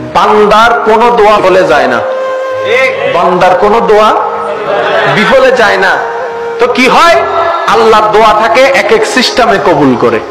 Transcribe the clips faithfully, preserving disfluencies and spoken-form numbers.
বান্দার কোন দোয়া বলে যায় না, বান্দার কোন দোয়া বিফলে যায় না। তো কি হয়, আল্লাহর দোয়াটাকে এক এক সিস্টেমে কবুল করে।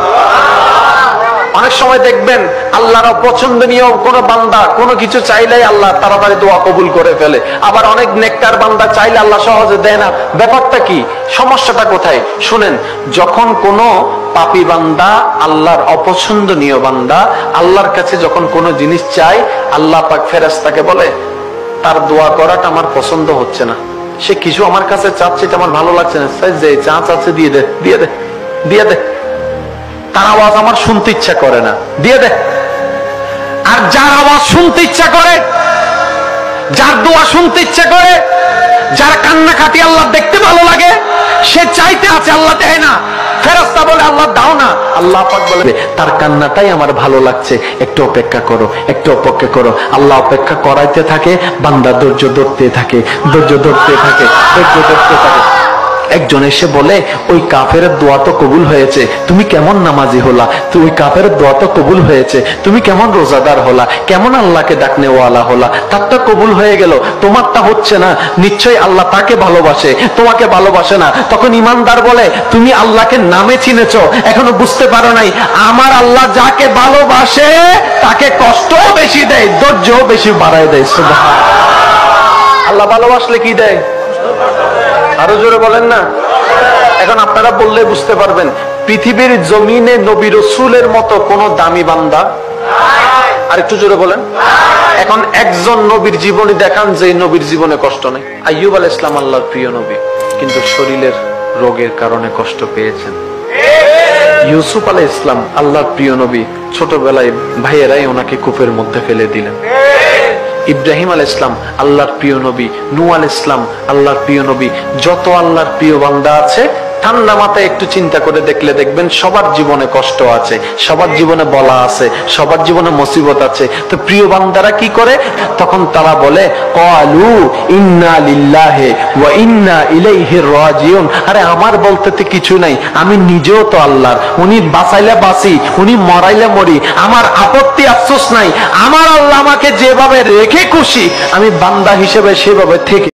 অনেক সময় দেখবেন আল্লাহর অপছন্দনীয় কোন বান্দা কোনো কিছু চাইলেই আল্লাহ তাড়াতাড়ি দোয়া কবুল করে ফেলে, আবার অনেক নেককার বান্দা চাইলে আল্লাহ সহজে দেয় না। ব্যাপারটা কি, সমস্যাটা কোথায়? শুনেন, যখন কোন পাপী বান্দা, আল্লাহর অপছন্দনীয় বান্দা আল্লাহর কাছে যখন কোন জিনিস চায়, আল্লাহ পাক ফেরেশতাকে বলে তার দোয়া করাটা আমার পছন্দ হচ্ছে না, সে কিছু আমার কাছে চাচ্ছে, এটা আমার ভালো লাগছে না, যে চা চাচ্ছে দিয়ে দে দিয়ে দে দিয়ে দে, তার আওয়াজ আমার শুনতে ইচ্ছা করে না, দিয়ে দে। আর যার আওয়াজ শুনতে ইচ্ছা করে, যার দোয়া শুনতে ইচ্ছা করে, যার কান্নাকাটি আল্লাহ দেখতে ভালো লাগে, সে চাইতে আছে, আল্লাহ দেয় না। ফেরেশতা বলে আল্লাহ দাও না, আল্লাহ পাক বলে তার কান্নাটাই আমার ভালো লাগছে, একটু অপেক্ষা করো, একটু অপেক্ষা করো। আল্লাহ অপেক্ষা করাইতে থাকে, বান্দা ধৈর্য ধরতে থাকে, ধৈর্য ধরতে থাকে, ধৈর্য ধরতে থাকে। একজন এসে বলে, ওই কাফের দোয়া তো কবুল হয়েছে, তুমি কেমন নামাজি হলা? তো ওই কাফের দোয়া তো কবুল হয়েছে, তুমি কেমন রোজাদার হলা, কেমন আল্লাহকে ডাকনে ওয়ালা হলা? তারটা কবুল হয়ে গেল, তোমারটা হচ্ছে না, নিশ্চয়ই আল্লাহ তাকে ভালোবাসে, তোমাকে ভালোবাসে না। তখন ইমানদার বলে, তুমি আল্লাহকে নামে চিনেছ, এখনো বুঝতে পারো নাই, আমার আল্লাহ যাকে ভালোবাসে তাকে কষ্টও বেশি দেয়, ধৈর্যও বেশি বাড়ায় দেয়। সুবহানাল্লাহ। আল্লাহ ভালোবাসলে কি দেয়? আরো জোরে বলেন না। এখন আপনারা বললে বুঝতে পারবেন, পৃথিবীর জমিনে নবী রাসূলের মতো কোন দামি বান্দা, আর একটু জোরে বলেন। এখন একজন নবীর জীবনী দেখান যে নবীর জীবনে কষ্ট নেই। আইয়ুব আলাইহিস সালাম আল্লাহর প্রিয় নবী, কিন্তু শরীরের রোগের কারণে কষ্ট পেয়েছেন। ইউসুফ আলাইহিস সালাম আল্লাহর প্রিয় নবী, ছোটবেলায় ভাইয়েরাই ওনাকে কূপের মধ্যে ফেলে দিলেন। ইব্রাহিম আলাইহিস সালাম আল্লাহর প্রিয় নবী, নূহ আলাইহিস সালাম আল্লাহর প্রিয় নবী, যত আল্লাহর প্রিয় বান্দা আছে, ঠান্ডা মাথায় একটু চিন্তা করে দেখলে দেখবেন সবার জীবনে কষ্ট আছে, সবার জীবনে বলা আছে, সবার জীবনে মুসিবত আছে। তো প্রিয় বান্দারা কি করে? তখন তারা বলে, ক্বালু ইন্না লিল্লাহি ওয়া ইন্না ইলাইহি রাজিউন। আরে আমার বলতে তো কিছু নাই, আমি নিজেও তো আল্লাহর, উনি বাঁচাইলে বাঁচি, উনি মরাইলে মরি, আমার আপত্তি আফসোস নাই। আমার আল্লাহ আমাকে যেভাবে রেখে খুশি, আমি বান্দা হিসেবে সেভাবে থেকে